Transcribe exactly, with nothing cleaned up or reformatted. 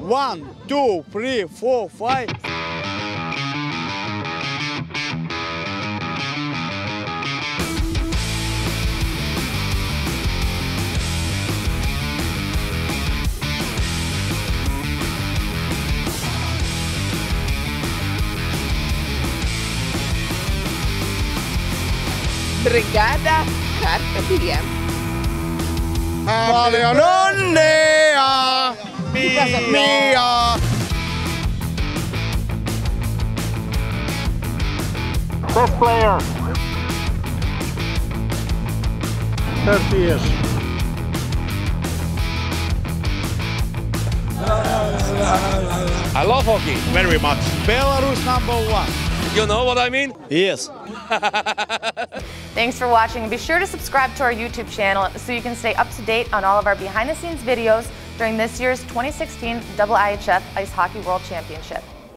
One, two, three, four, five. Brigada Carpe Diem. Paljon onnea! Mia! Best player. thirty years. I love hockey very much. Belarus number one. You know what I mean? Yes. Thanks for watching, and be sure to subscribe to our YouTube channel so you can stay up to date on all of our behind-the-scenes videos during this year's twenty sixteen I I H F Ice Hockey World Championship.